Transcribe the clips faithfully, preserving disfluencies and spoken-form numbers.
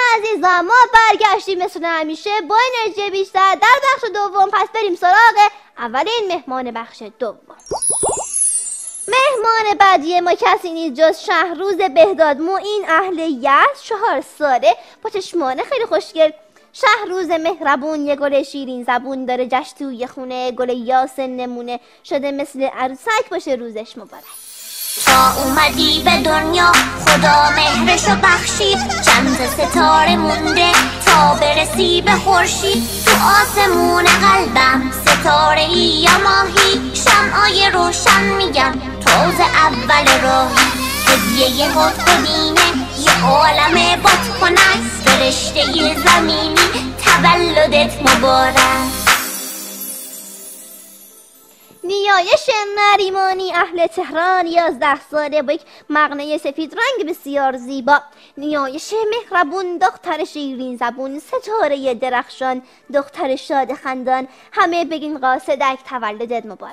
عزیزان، ما برگشتیم مثل همیشه با انرژی بیشتر در بخش دوم. پس بریم سراغ اولین مهمان بخش دوم. مهمان بعدی ما کسی نیست جز شهروز بهداد معین اهل یزد، چهار ساله، با چشمان خیلی خوشگل. شهروز مهربون، یه گل شیرین زبون داره، جشن توی خونه، گل یاسن نمونه شده مثل عروسک باشه روزش مبارک. تا اومدی به دنیا خدا مهرشو بخشید، چند ستاره مونده تا برسی به خورشید. تو آسمون قلبم ستاره ای یا ماهی، شمعای روشن میگم توز اول راهی. هدیه خودخودینه یه عالم بادکنک، فرشته زمینی تولدت مبارک. نیایش نریمانی اهل تهران، یازده ساله، با یک مقنعه سفید رنگ بسیار زیبا. نیایش مهربون، دختر شیرین زبون، ستاره درخشان، دختر شاد خندان. همه بگین قاصدک تولدت مبارک.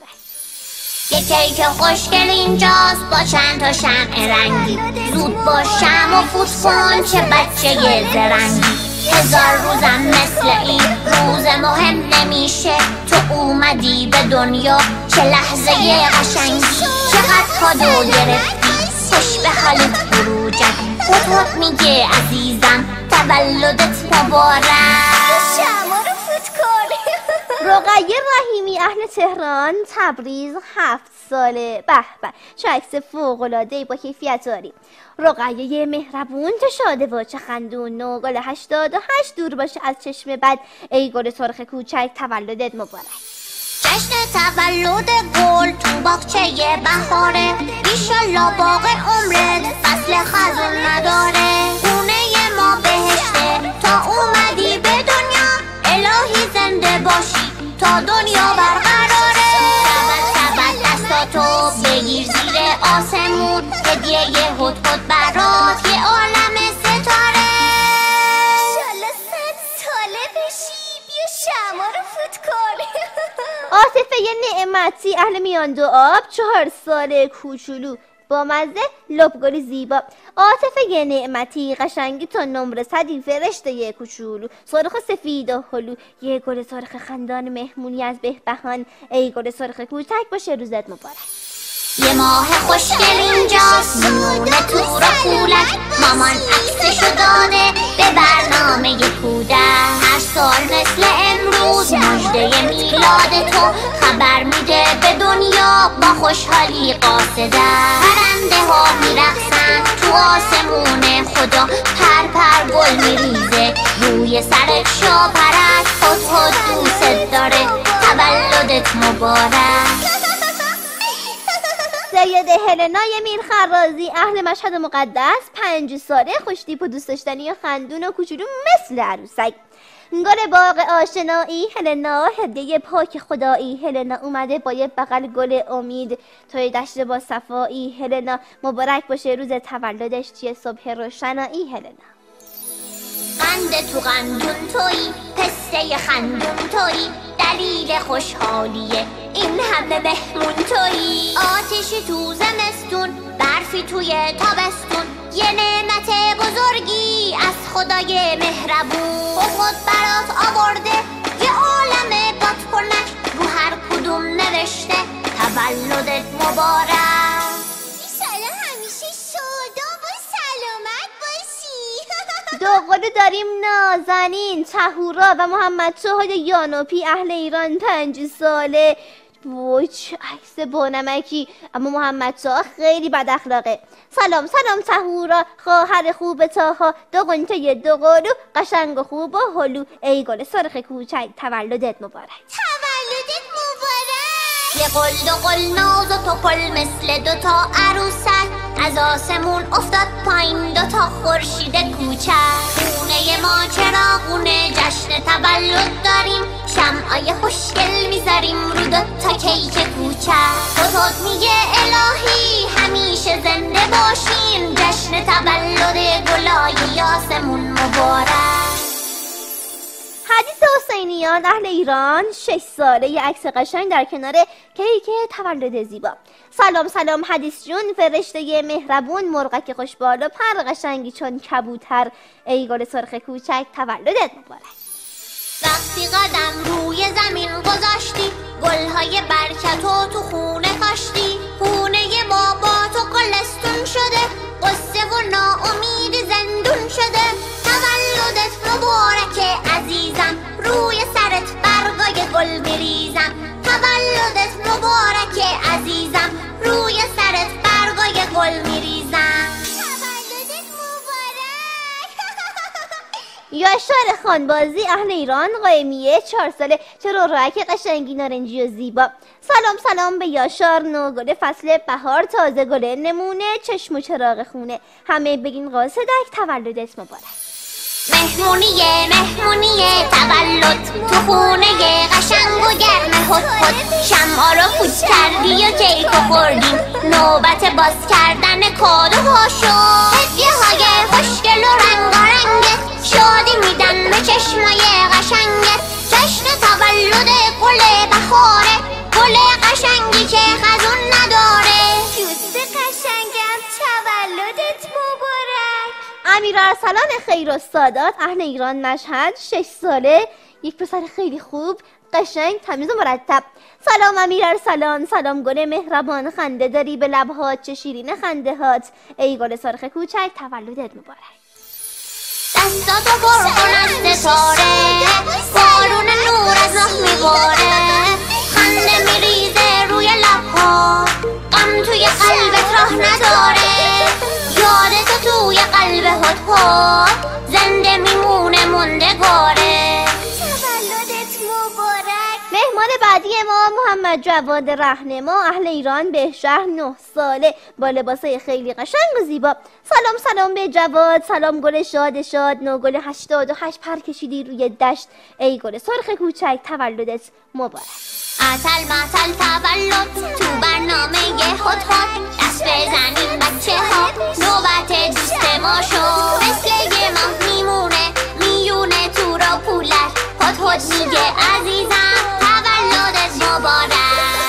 یه کیک خوشگل اینجاست با چند تا شمع رنگی، زود با شمع و فوت کن چه بچه زرنگی. هزار روزم مثل این روز مهم نمیشه، تو اومدی به دنیا چه لحظه قشنگی. چقدر کادو گرفتی خوش به حالت بروجک، خودت میگه عزیزم تولدت مبارک. شما رو فوت کن. رقیه رحیمی اهل تهران، تبریز، هفت ساله. به به چه عکس فوق‌العاده‌ای با کیفیت داری. رقیه مهربون، چه شاده و چه خندون، نو گل هشتاد و هشت دور باشه از چشم بد. ای گل سرخ کوچک تولدت مبارک. جشن تولد گل تو باغچه بهاره، ایشالله باغ عمرت فصل خزون نداره. خونه ما بهشته تا اومدی به دنیا، الهی زنده باشی تا دنیا برقراره. تول تول دستاتو بگیر زیر آسمون، هدیه هدهد برات یه عالم ستاره. انشالله صد ساله بشی، بیا شما رو فوت کن. عاطفه نعمتی اهل میان دو آب، چهار ساله، کوچولو، با مزه، لبگلی زیبا. عاطفه نعمتی قشنگی تا نمره صدی، فرشته یه کوچولو، سرخ سفید و هلو، یه گل سرخ خندان، مهمونی از بهبهان. ای گل سرخ کوچک باشه روزت مبارک. یه ماه خوشگل اینجاست مونه تو را پولک، مامان عکسشو داده به برنامه کودک. هر سال مثل امروز مژده میلاد تو خبر میده به دنیا با خوشحالی قاصده. پرنده ها میرقصن تو آسمون خدا، پر پر گل میریزه روی سرت شا پرست. هدهد دوست داره تولدت مبارک. سید هلنای میرخرازی اهل مشهد مقدس، پنج ساله، خوشتیپ و دوست داشتنی و خندون و کوچولو مثل عروسک. گل باغ آشنایی هلنا، هدیه پاک خدایی. هلنا اومده با یه بغل گل امید، توی دشت با صفایی. هلنا مبارک باشه روز تولدش، چیه صبح روشنایی. هلنا قند تو قندون تویی، پسته خندون تویی، دلیل خوشحالیه این همه مهمون تویی. آتشی تو زمستون، برفی توی تابستون، یه نعمت بزرگی از خدای مهربون. خود برات آورده یه عالم بادکنک، رو هر کدوم نوشته تولدت مبارک. ایشالا همیشه شاداب و سلامت باشی. دوقلو داریم نازنین، طهورا و محمد شهاد یانوپی اهل ایران، پنج ساله. وای چه عکس بانمکی، اما محمد شاه خیلی بد اخلاقه. سلام سلام طهورا، خواهر خوب تاها، دو قنچه دو قلو، قشنگ و خوب و هلو. ای گل سرخ کوچک تولدت مبارک. تولدت مبارک. یه قل دو قل ناز و تو پل مثل دوتا عروسک، از آسمون افتاد پایین دوتا خورشید کوچک. خونه ما چراغونه، جشن تولد داریم، شمعای خوشگل میذاریم رو دوتا کیک کوچک. هدهد میگه الهی همیشه زنده باشیم، جشن تولد گلای یاسمون مبارک. حدیث حسینی حسینیان اهل ایران شش ساله یه عکس قشنگ در کنار کیک تولد زیبا. سلام سلام حدیث جون، فرشته مهربون، مرغک خوشبال و پر قشنگی چون کبوتر، ای گل سرخ کوچک تولدت مبارک. وقتی قدم روی زمین گذاشتی، گلهای برکتو تو خونه کاشتی، خونه بابا تو گلستون شده، قصه و ناامیدی زندون شده. تولدت مبارکه عزیزم، روی سرت برگای گل بریزم. تولدت مبارکه عزیزم، روی سرت برگای گل میریزم. تولدت مبارک. یاشار خانبازی اهل ایران قائمیه چهار ساله، چرا رک قشنگی نارنجی و زیبا. سلام سلام به یاشار، نو گل فصل بهار، تازه گل نمونه، چشم و چراغ خونه، همه بگین قاصدک تولدت مبارک. مهمونیه مهمونیه تولد، تو خونه قشنگ و گرم هد هد، شمعا رو فوت کردی و کیکو خوردیم، نوبت باز کردن کادوها شد. هدیه های خوشگل و رنگارنگت، شادی میدن به چشمای قشنگت. جشن تولد گل بهاره، گل قشنگی که خزون نداره. دوست قشنگم تولدت مبارک. امیر ارسلان خیر و سادات اهل ایران مشهد شش ساله، یک پسر خیلی خوب، قشنگ، تمیز و مرتب. سلام امیر ارسلان، سلام گل مهربان، خنده داری به لبهات، چه شیرین خنده هات، ای گل سرخ کوچک تولدت مبارک. دستاتو پر کن از ستاره، بارون نور از راه میباره، خنده میریزه روی لبها، غم توی قلبت راه نداره. یادتو توی قلب هد هد، زنده میمونه موندگاره. تولدت مبارک. مهمان بعدی ما محمد جواد رهنما اهل ایران بهشهر نه ساله، با لباسای خیلی قشنگ و زیبا. سلام سلام به جواد، سلام گل شاد شاد، نو گل هشتاد و هشت پر کشیدی روی دشت، ای گل سرخ کوچک تولدت مبارک. عسل مثل تولد تو برنامه هد هد، دست بزنیم بچه ها، نوبت دوست ما شد. مثل یه ماه میمونه میونه تو را پولش، هد هد میگه عزیزم تولدت مبارک.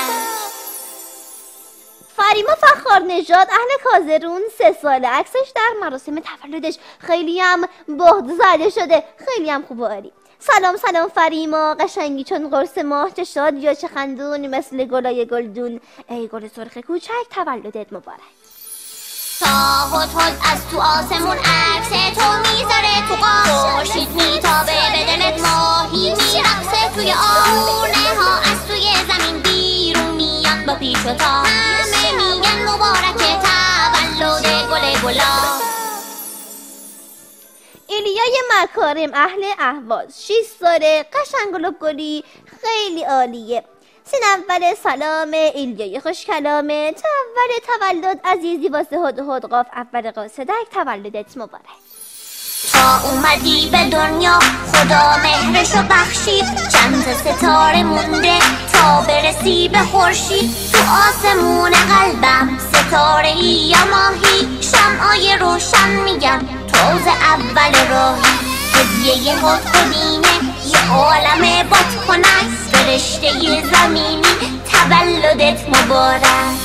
فریما فخار نژاد اهل کازرون سه ساله، عکسش در مراسم تولدش خیلی هم بهت زده شده، خیلی هم خوب و عالی. سلام سلام فریما، قشنگی چون قرص ماه، چه شاد یا چه خندون، مثل گلای گلدون، ای گل سرخ کوچک تولدت مبارک. تا هد هد از تو آسمون عکس تو میذاره تو قاف، خورشید میتابه به دلت، ماهی میرقصه توی آهونه ها، از توی زمین بیرون میان با پیش و تا، همه میگن مبارکه تولد گل گلا. ایلیای مکارم اهل اهواز شش ساله، قشنگ و لبگلی، خیلی عالیه. سین اول سلام ایلیای خوش کلامه، اول تولد عزیزی واسه هد هد قاف، اول قاصدک تولدت مبارک. تا اومدی به دنیا خدا مهرشو بخشید، چند ستاره مونده تا برسی به خورشید، تو آسمون قلبم ستاره ای یا ماهی، شمعای روشن میگم تازه اول راهی. هدیه هد هدینه یه عالم بادکنک، فرشته زمینی تولدت مبارک.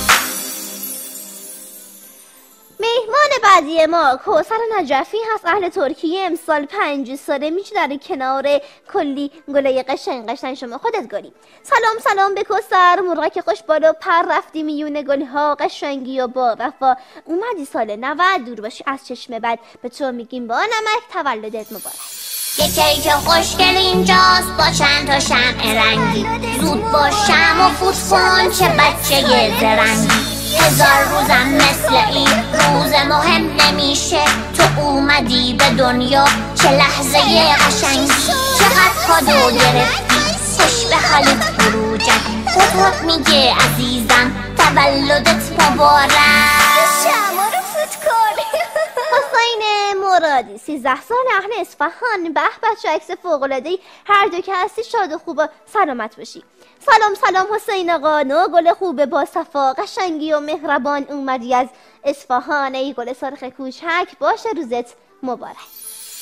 مهمان بعدی ما کوثر نجفی هست اهل ترکیه، امسال پنج ساله، میشه در کنار کلی گلای قشنگ قشنگ شما خودت گلی. سلام سلام به کوثر، مرغک خوش بالا پر، رفتی میونه گلها، قشنگی و با وفا، اومدی سال نود، دور باشی از چشم بد، به تو میگیم با نمک تولدت مبارک. یه کیک خوشگل اینجاست با چند تا شمع رنگی، زود باش شمع و فوت کن چه بچه زرنگی. هزار روزم مثل این روز مهم نمیشه، تو اومدی به دنیا چه لحظه قشنگی، چقدر کادو گرفتی خوش به حالت فروجک، هد هد میگه عزیزم تولدت مبارک. شما رو فوت کن. حسین مرادی سیزده سال اهل اصفهان، به به چه عکس فوق‌العاده‌ای، هر دو که هستی شاد و خوب و سلامت باشی. سلام سلام حسین آقا، نو گل خوبه با صفا، قشنگی و مهربان، اومدی از اصفهان، ای گل سرخ کوچک باشه روزت مبارک.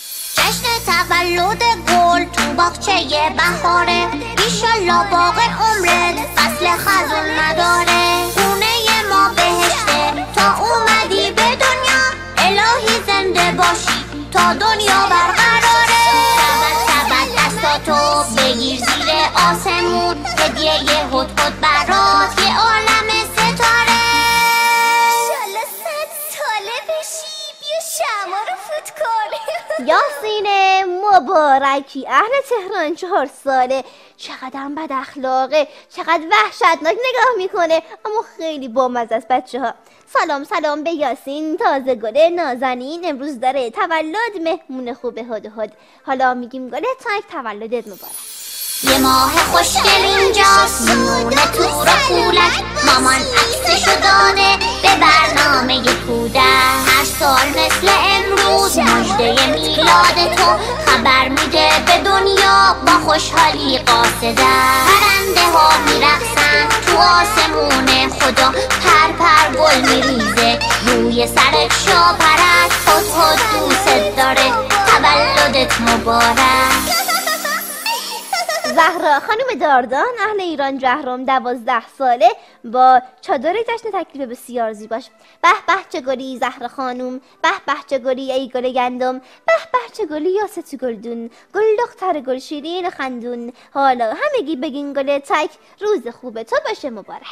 جشن تولد گل تو باغچه بهاره، ایشالله باغ عمرت فصل خزون نداره. خونه ما بهشته تا اومدی به دنیا، الهی زنده باشی تا دنیا برقراره. سبت سبت دستاتو بگیر زیر آسمون، هدیه هد هد برات یه عالم ستاره. انشالله صد ساله بشی، بیا شما رو فوت کن. یاسین مبارکی اهل تهران چهار ساله، چقدر بد اخلاقه، چقدر وحشتناک نگاه میکنه، اما خیلی بامزه است بچه ها. سلام سلام به یاسین تازه گل نازنین، امروز داره تولد، مهمون خوب هد هد. حالا میگیم گل تک تولدت مبارک. یه ماه خوشگل اینجاست، میونه تو را پولک، مامان عکسشو داده به برنامه کودک. هر سال مثل امروز مژده میلاد تو خبر میده به دنیا، با خوشحالی قاصده. پرنده ها میرقصن تو آسمون خدا، پر پر گل میریزه روی سرت شاپرک. هد هد دوست داره، تولدت مبارک. زهرا خانم داردان اهل ایران جهرم دوازده ساله با چادر جشن تکلیف بسیار زیباش. به به چه گلی زهرا خانوم، به به چه گلی ای گل گندم، به به چه گلی یاست گلدون، گل دختر گل شیرین خندون. حالا همگی بگین گل تک، روز خوب تو باشه مبارک.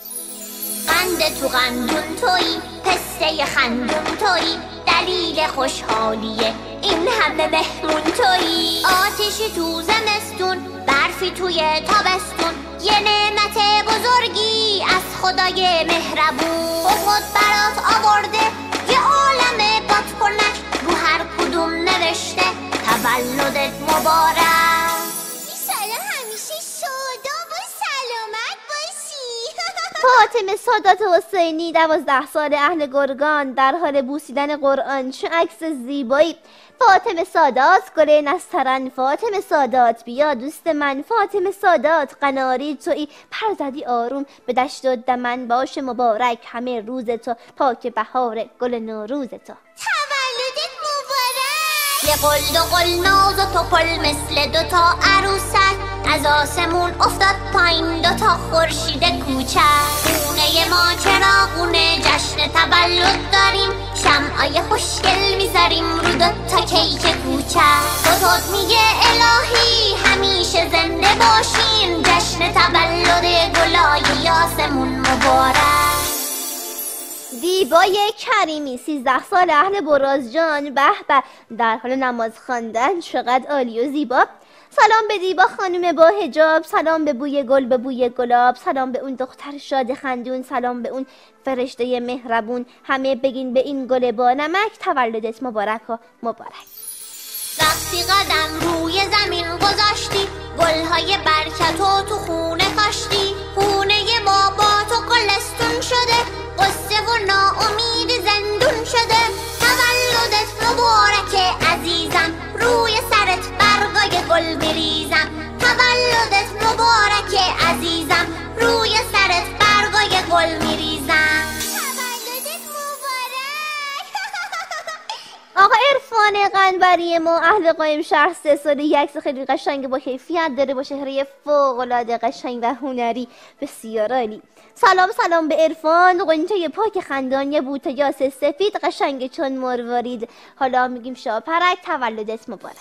قند تو قندون تویی، پسته خندون تویی، دلیل خوشحالیه این همه مهمون تویی. آتشی تو زمستون، برفی توی تابستون، یه نعمت بزرگی از خدای مهربون. خود برات آورده یه عالم بادکنک، رو هر کدوم نوشته تولدت مبارک. ایشالا همیشه شاداب و سلامت باشی. فاطمه سادات حسینی دوازده ساله اهل گرگان در حال بوسیدن قرآن، چه عکس زیبایی. فاطمه سادات گل نسترن، فاطمه سادات بیا دوست من، فاطمه سادات قناری تویی، پر زدی آروم به دشت و دمن، باشه مبارک همه روز تو، پاک بهار گل نوروز تو. تولدت مبارک. یه قل دو قل ناز و تو پل مثل دوتا عروسک، از آسمون افتاد پایین دوتا خورشید کوچک. خونه ما چراغونه، جشن تولد داریم، شمعای خوشگل میذاریم رو دوتا کیک کوچک. هد میگه الهی همیشه زنده باشین، جشن تولد گلای یاسمون مبارک. دیبای کریمی سیزده سال اهل برازجان، به به در حال نماز خواندن، چقدر عالی و زیبا. سلام به دیبا خانم با حجاب، سلام به بوی گل به بوی گلاب، سلام به اون دختر شاد خندون، سلام به اون فرشته مهربون. همه بگین به این گل با نمک تولدت مبارک و مبارک. وقتی قدم روی زمین گذاشتی، گلهای برکتو تو خونه کاشتی. خونه ما با تو گلستون شده، قصه و ناامید زندون شده. تولدت مبارک عزیزم، روی سرت برگای گل بریزم. تولدت مبارک عزیزم، روی سرت برگای گل میریزم. تولدت مبارک. آقا عرفان قنبری ما اهل قایم شهر، سه ساله، یک عکس خیلی قشنگ با کیفیت داره، با چهره فوق‌العاده قشنگ و هنری بسیار عالی. سلام سلام به عرفان قنچه پاک خندان، یه بوته یاس سفید قشنگ چون مروارید. حالا میگیم شاپرک تولدت مبارک.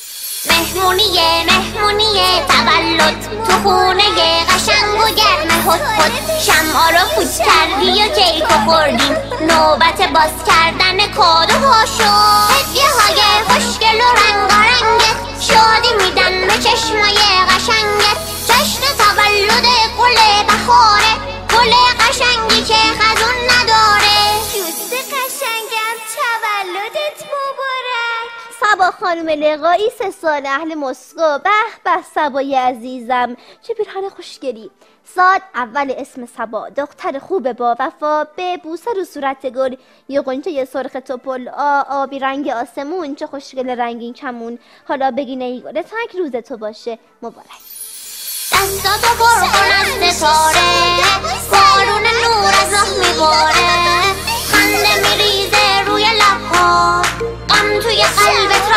مهمونیه مهمونیه تولد تو خونه قشنگ و گرم هد هد. شمعا رو فوت کردی و کیک خوردیم، نوبت باز کردن کادوها شد. هدیه های خوشگل و رنگارنگت، شادی میدن به چشمای قشنگت. جشن تولد گل بهاره، گل قشنگی که خزون نداره. دوست قشنگم تولدت مبارک. صبا خانم لقایی سه سال اهل مسکو، به به صبای عزیزم چه پیرهن خوشگلی. ساد اول اسم صبا، دختر خوب با وفا، به بوسه رو صورت گل، یه قنچه سرخ توپل آ آبی رنگ آسمون، چه خوشگل رنگین کمون. حالا بگین ای گل تک روز تو باشه مبارک. دستاتو پر کن از ستاره، بارون نور از راه میباره. خنده میریزه روی لبها، غم توی قلبت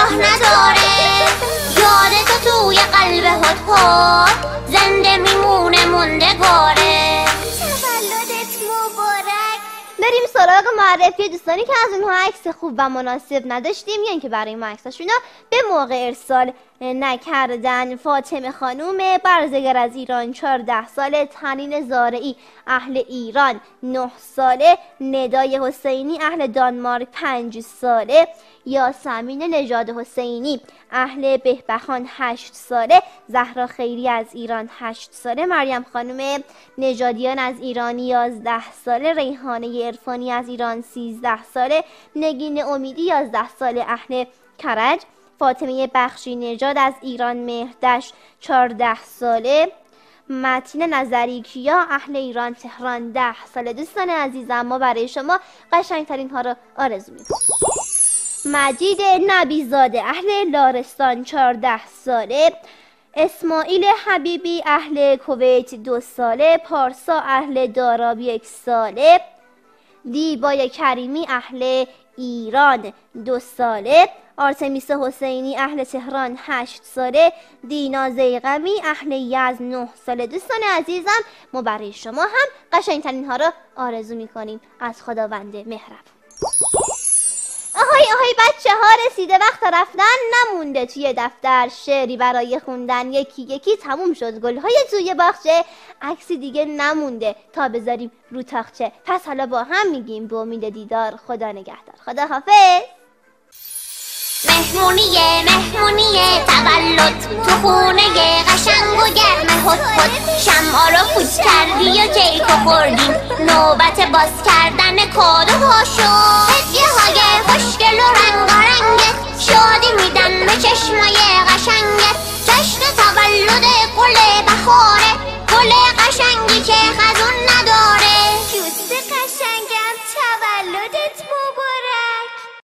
راه نداره. یاد تو توی قلب هد زنده میمونه موندگاره. تولدت مبارک. بریم سراغ معرفی دوستانی که از اونها عکس خوب و مناسب نداشتیم یا اینکه برای ما عکساشونو به موقع ارسال نکردن. فاطمه خانوم برزگر از ایران چهارده ساله. تنین زارعی اهل ایران نه ساله. ندای حسینی اهل دانمارک پنج ساله. یاسمین نژاد حسینی اهل بهبخان هشت ساله. زهرا خیری از ایران هشت ساله. مریم خانم نژادیان از ایران یازده ساله. ریحانه عرفانی از ایران سیزده ساله. نگین امیدی یازده ساله اهل کرج. فاطمه بخشی نژاد از ایران مهردشت چهارده ساله. متین نظری کیا اهل ایران تهران ده ساله. دوستان عزیزم ما برای شما قشنگترین ها رو آرزو می‌کنیم. مجید نبیزاده اهل لارستان چهارده ساله. اسماعیل حبیبی اهل کویت دو ساله. پارسا اهل داراب یک ساله. دیبای کریمی اهل ایران دو ساله. آرتمیس حسینی اهل تهران هشت ساله. دینا زیغمی اهل یزد نه ساله. دوستان عزیزم ما برای شما هم قشنگترین ها را آرزو میکنیم از خداوند مهربان. آهای آهای بچه ها رسیده وقت رفتن، نمونده توی دفتر شعری برای خوندن. یکی یکی تموم شد گلهای توی باغچه، عکسی دیگه نمونده تا بذاریم رو تاقچه. پس حالا با هم میگیم به امید دیدار خدا نگهدار. خدا حافظ. مهمونیه مهمونیه تولد تو خونه قشنگ و گرم هد هد. شمعا رو پوچ کردی و کیکو خوردیم، نوبت باز کردن کادوها شد. هدیه های خوشگل و رنگارنگت شادی میدن به چشمای قشنگت. جشن تولد گل بهاره، گل قشنگی که خزون نداره. دوست قشنگم تولدت مبارک.